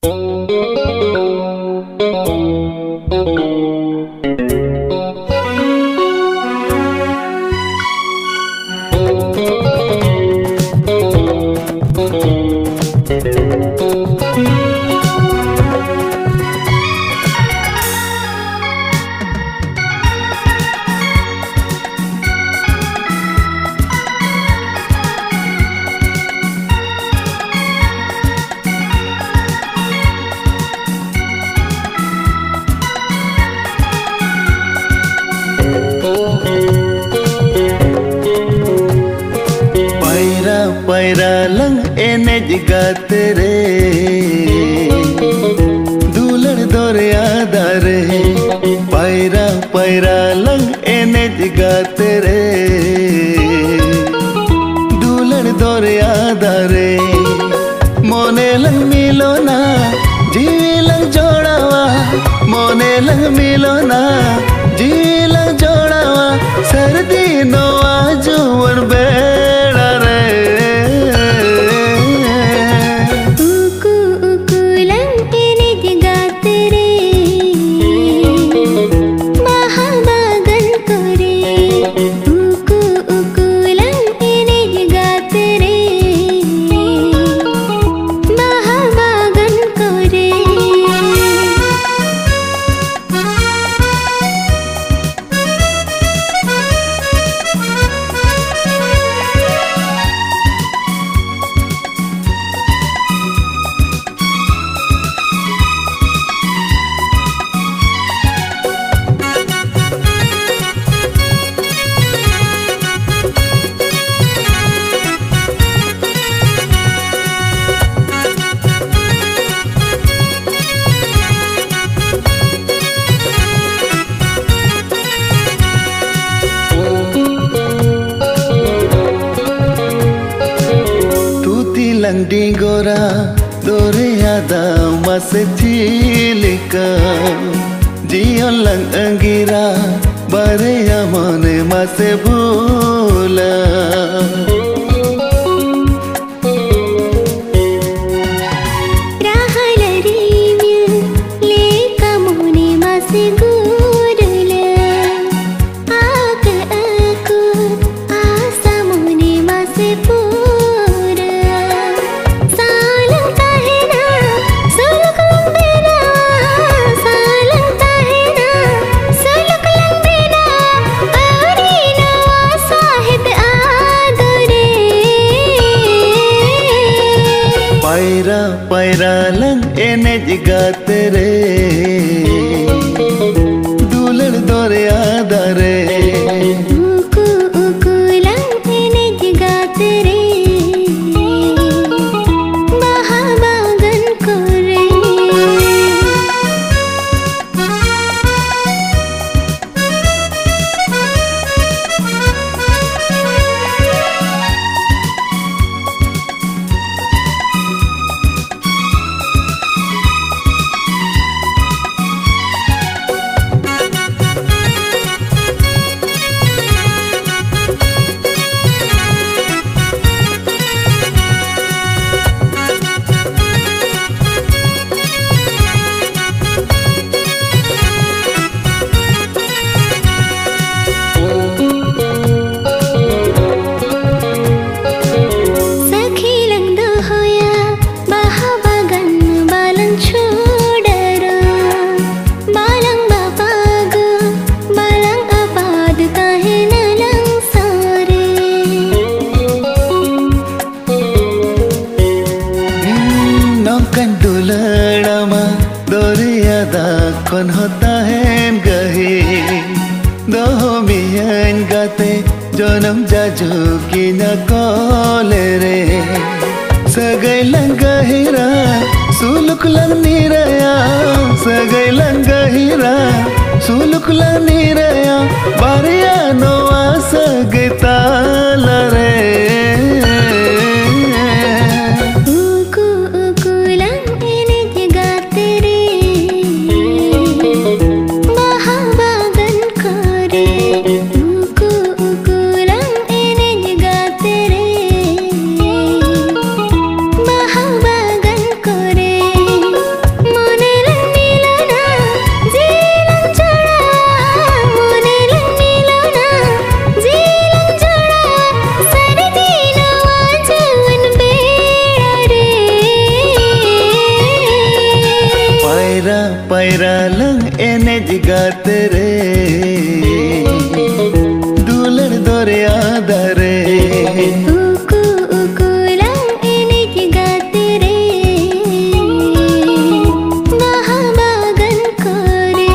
Para lung एने जिगात रे दुलड़ दौरिया दारे पैरा पैरा लंग एने जिगात रे दुलड़ दौरिया दारे मोने लंग मिलो ना जीवी लंग जोड़ावा मोने लंग मिलो ना जीवी लंग जोड़ावा सर्दी नोआ जुवन बेड़ा रे लंगडी गोरा दोरे यादा मसे चिलिका जियो लंग अंगिरा बारे या मने मसे भूला पैरा पैरा लंग एने जिगात रे दुलड़ दौरिया दारे कौन होता है गही दो मियन गाते जनम जाजू की न कोले रे सगैलं गहिरा सुलुकलं निरया सगैलं गहिरा सुलुकलं निरया बारिया नोआ सगैताल रे पैरालंग एनेज गाते रे दुलर दोरे आदरे उकु उकुलंग एनेज गाते रे महाबागन करे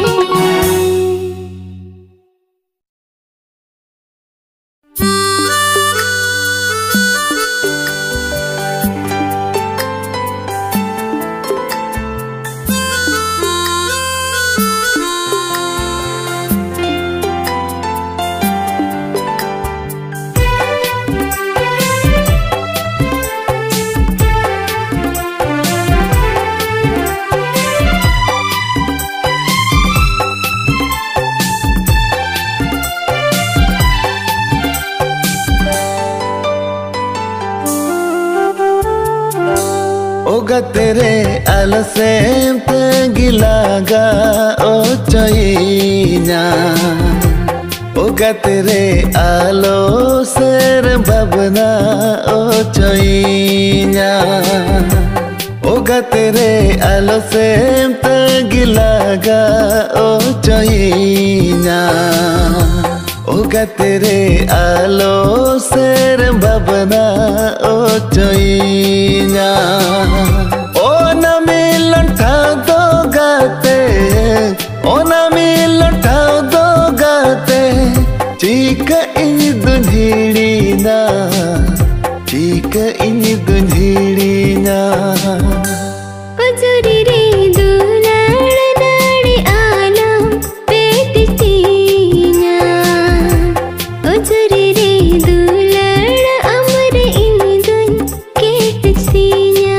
ओगा तेरे अलसेम तगिलागा ओ चोइना ओगा तेरे आलो सर बबना ओ चोइना ओगा तेरे आलो सेम तगिलागा ओ चोइना ओगा तेरे आलो सर बबना ओ चोइना ओ ना मिलन था दो गाते ओ ना मिलन था दो गाते चीक इन दुन्हिड़ी ना चीक इन दुन्हिड़ी ना उजुरी रे दुलाड़ नाड़ी आलम पेट तीना उजुरी रे दुलाड़ अमर इंदुन केट सीना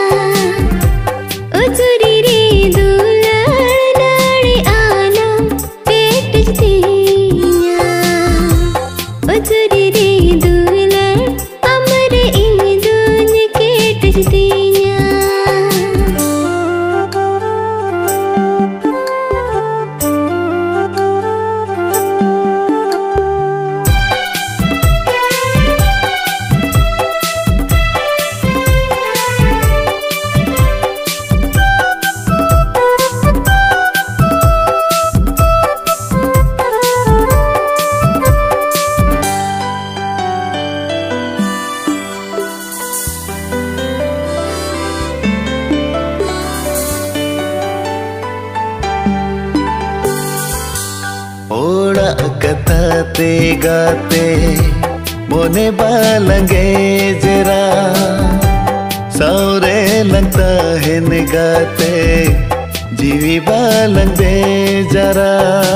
उजुरी रे दुलाड़ नाड़ी आलम पेट तीना उजुरी रे दुलाड़ अमर इंदुन केट सीना ओड़ा कथाते गाते मोने बालंगे जरा सौरे लगता है निगाते जीवी बालंग दे जरा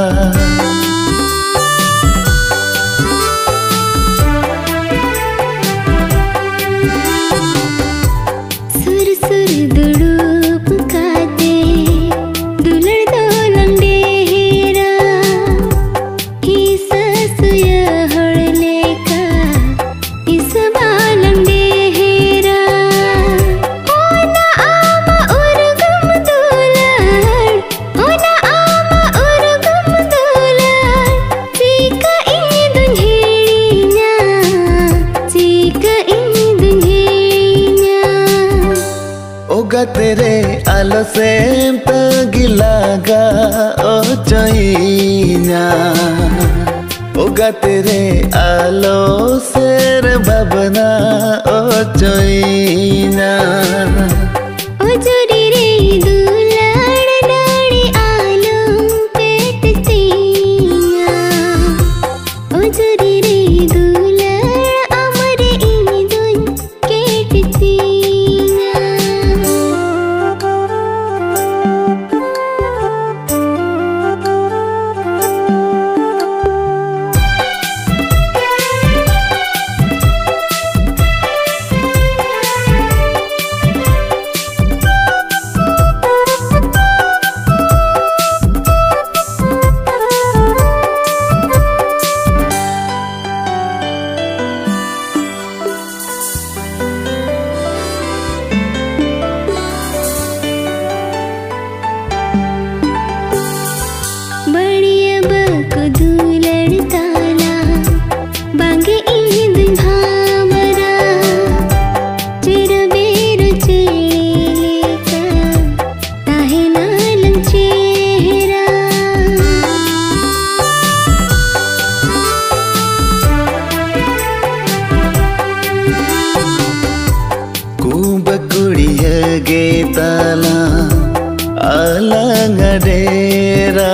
सुर सुर दुड़ूप खाते दुलड़ दोलंग डेरा ही ससुय हड़ले का इस बालंग डेरा ओ ना आमा उर्गम दुलड़ ओ ना आमा उर्गम दुलड़ चीका इन दुन्हिड़िया चीका इन दुन्हिड़िया ओगा तेरे आलो सेम तगिलागा ओ चोइना ओगा तेरे आलो सेर बबना ओ चोइना उजुरी रे दुलाड़ नाड़ी आलम पेट तीना उजुरी रे दुलाड़ अमर इंदुन केट तीना alang adera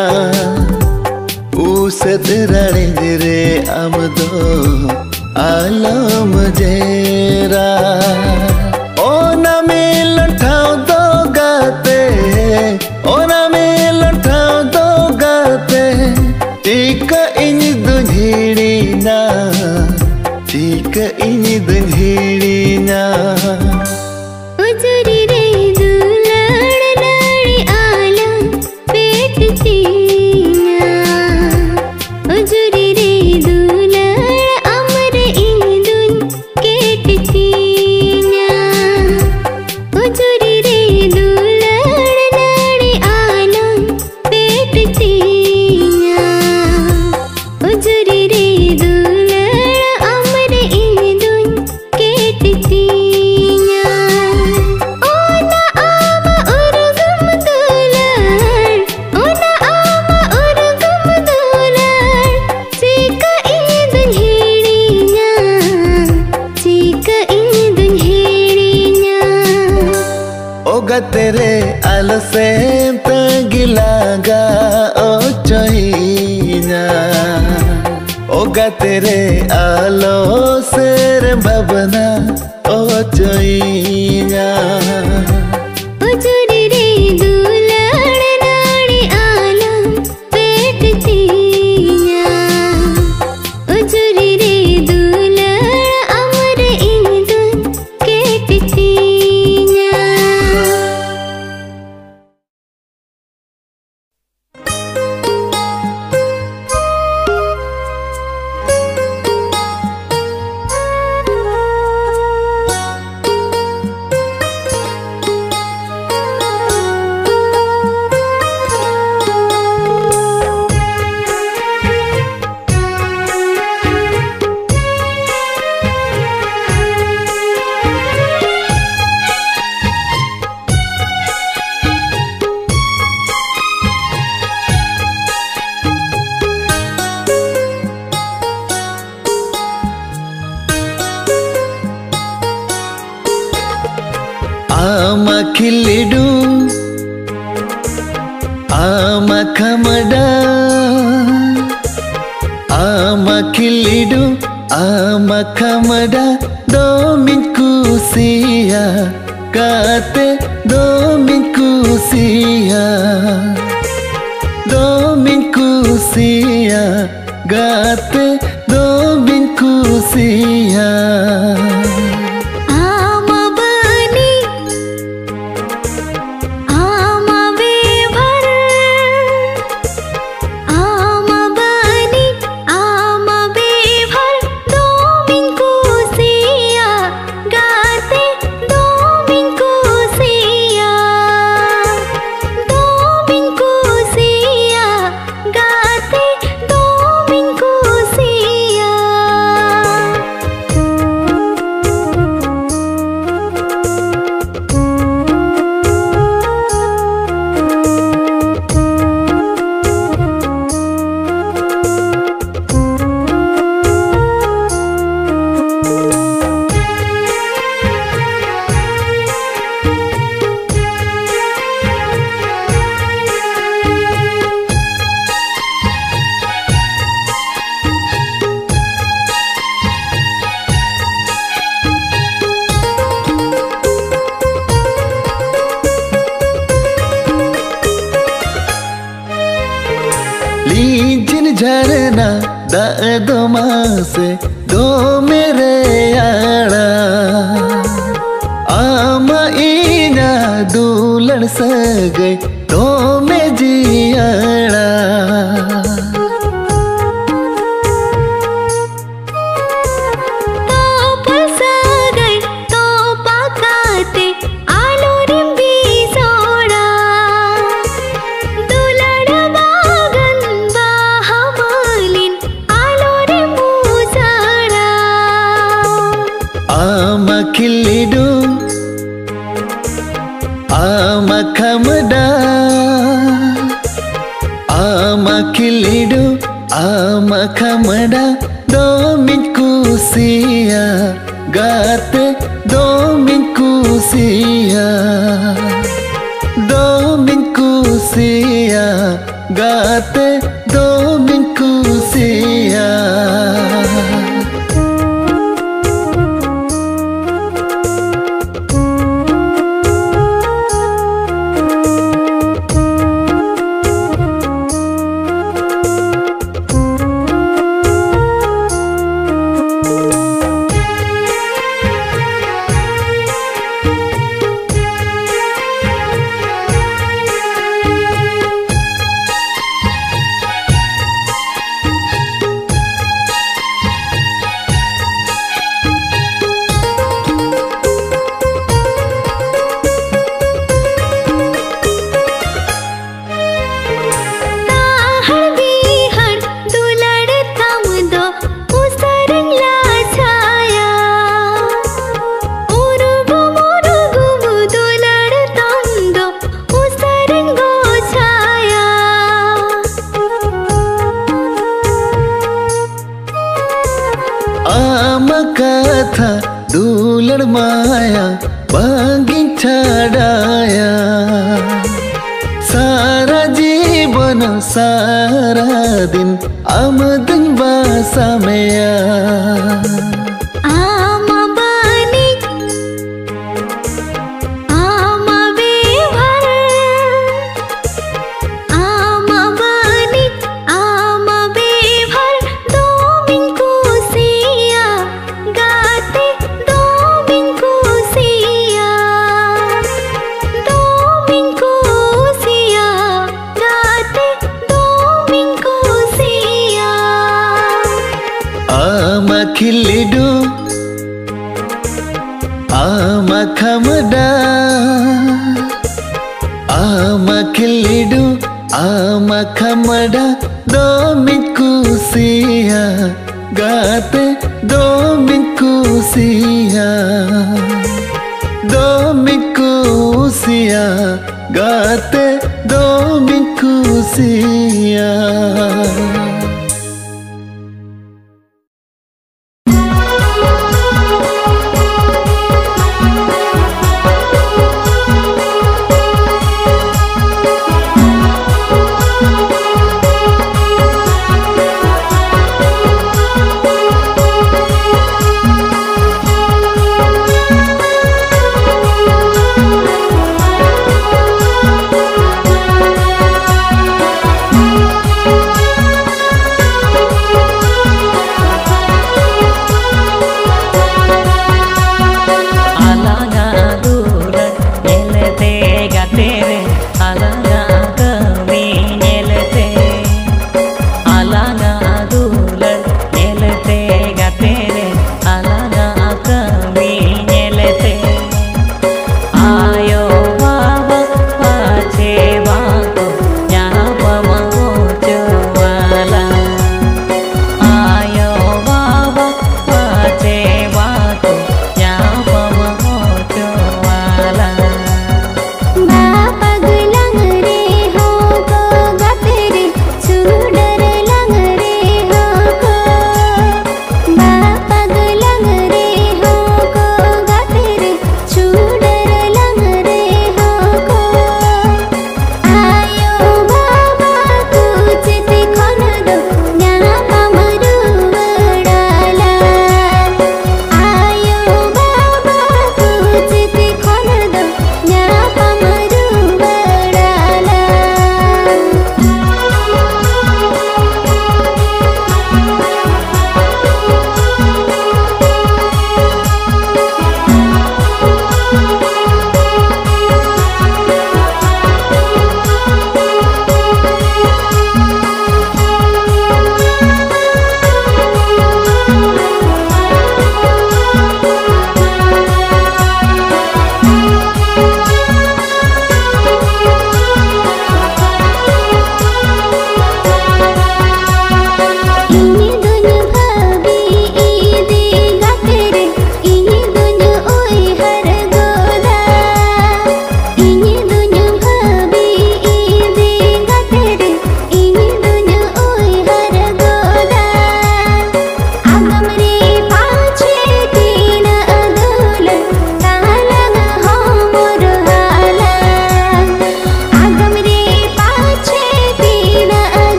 usat rare dire amdo alam jera ona milan thau do gate ona milan thau do gate tika ini dunhirina tika ini dunhirina उजरी रे दुलाड़ नाड़ी आलम पेट तीना उजरी रे दुलाड़ अमर ईदुन केट तीना उजरी रे दुलाड़ नाड़ी आलम पेट तीना उजरी रे दुलाड़ अमर ईदुन केट तीना तेरे अलसे तगिलागा ओ चोइना ओगा तेरे आलो सेर भवना ओ चोइना उजरी रे दुलाड़ नाड़ी आलम पेट तीना उजरी रे दुलाड़ अमर ईदुन केट तीना ama khilidu ama khamada ama khilidu ama khamada domin kusia kate domin kusia gate domin kusia झरना दो मासे दो मेरे यारा आमा इना दूलन सगे दो में जियाड़ा खिलिडू ama khamada ama khilidu ama khamada domin kusia gate domin kusia kusia gate domin kusia. Kata dular maya bangin chadaya sara jeevan sara din amadin basamaya ama bani ama bebhar ama bani ama bebhar domin kusiya गाते domin kusiya गाते domin kusiya ama khilidu ama khamada ama khilidu ama khamada domin kusiya gate domin kusiya gate domin kusiya.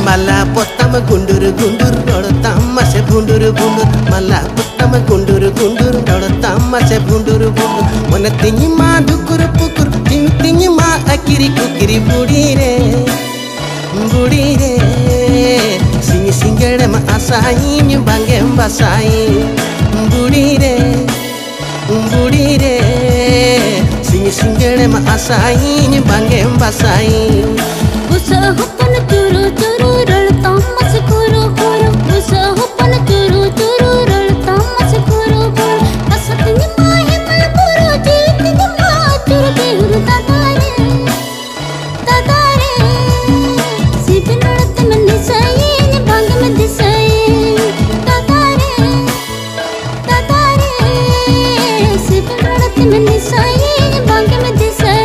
Mala potam gundur gundur rodotam mase bundur bundur. Mala potam gundur gundur rodotam mase bundur bundur. Mana tingi ma dukur pukur tingi ma akiri kukiri budi re singi singere ma asai ni bangem basai budi re singi singere ma asai ni bangem basai. Usahapan turu turu rodotam mase kuru kuru. Usahapan turu turu rodotam mase kuru kuru. Kasatnya mah himal puru jilitnya mah turu turu tatare tatare. Si binarate manisai ni bang madisai tatare tatare. Si binarate manisai ni bang madisai.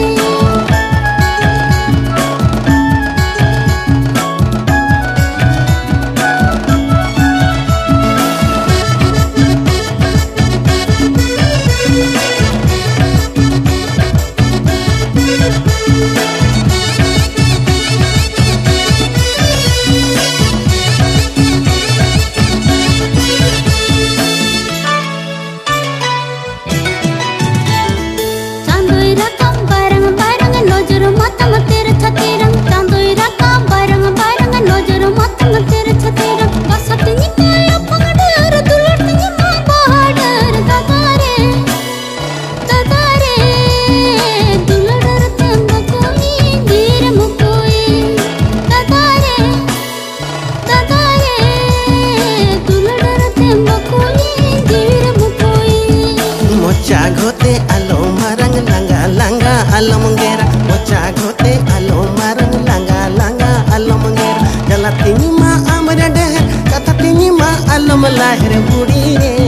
Mocagote alo marang langa langa alo mengera. Mocagote alo marang langa langa alo mengera. Jala tingi ma amra deh kata tingi ma alo melahir budi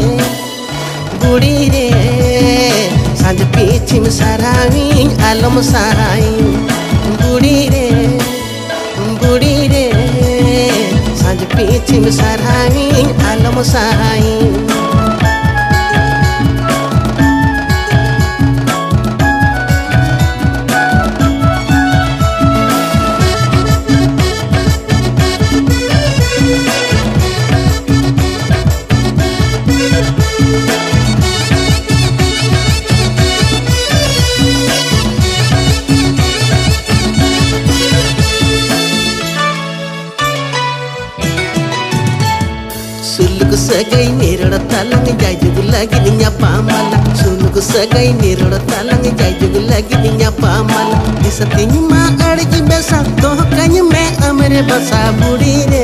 re sanj pichim sarawi alo masai budi re sanj pichim sarawi alo masai. Suluk sagai nirada talang jai jugu lagi ninya pamala. Suluk sagai nirada talang jai jugu lagi ninya pamala. Disatinya ma arji besa toh kanya me amere basa budi re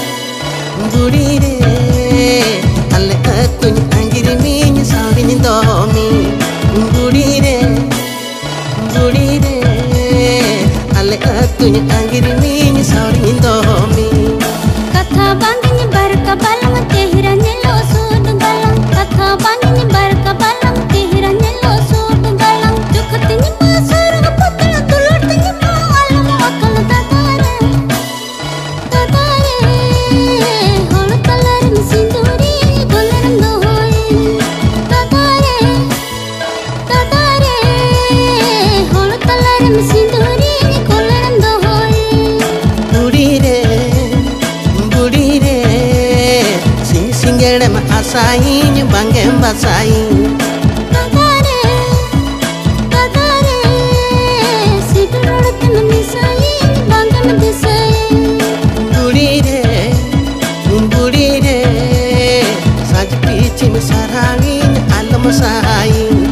alle akuny angiri minya sauni domi budi re alle akuny angiri minya sauni domi. Katha bangini barka balam tehiranya lo sud galam. Katha bangini barka balam tehiranya lo sud galam. Jukatnya ma sarga patla tulutnya ma alam akal tatare tatare. Hol kalar sinduri golaram dohoi tatare tatare. Hol kalar sinduri golaram dohoi. Budi re sing singere ma asai ni bangem basai tatare tatare. Si binarate manisai bang madisai. budi re sanj pichim sarawi alo masai.